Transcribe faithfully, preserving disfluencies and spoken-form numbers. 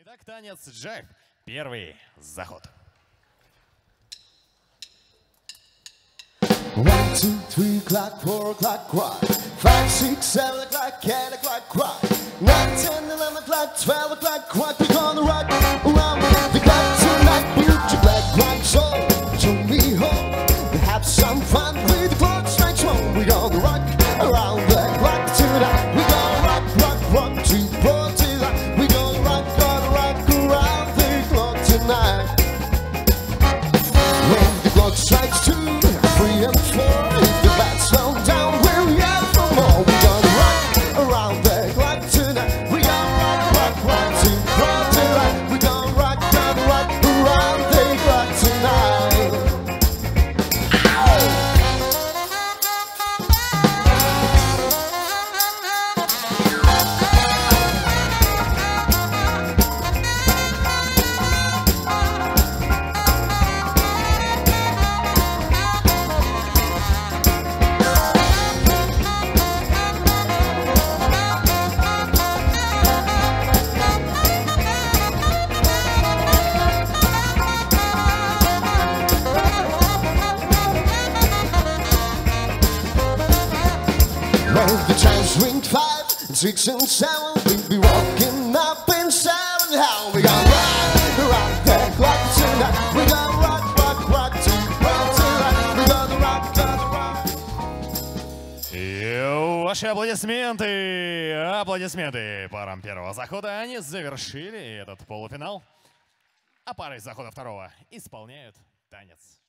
Итак, танец джайв. Первый заход. One, two, three o'clock, four o'clock, quad. Five, six, seven o'clock, eight o'clock, quad. Nine, ten, eleven o'clock, twelve o'clock, quad. We're gonna rock around the clock tonight. Put your black rock soul to me home. We have some fun with the clock strikes home. We're gonna rock around the clock tonight. We're gonna rock, rock, rock to Portilla. We're gonna rock, gonna rock around the clock tonight. When the clock strikes two, three and four, if the bats slow down, we'll yell for more. We're gonna rock around the clock tonight. We're gonna rock, rock, rock to Portilla. We're gonna rock, gonna rock around the clock tonight. The chimes ring five, and six and seven. We'll be walking up in seven. How we gonna rock around the clock tonight? We gonna rock, rock, rock to tonight. We gonna rock, gonna rock. И ваши аплодисменты, аплодисменты парам первого захода. Они завершили этот полуфинал. А пары захода второго исполняют танец.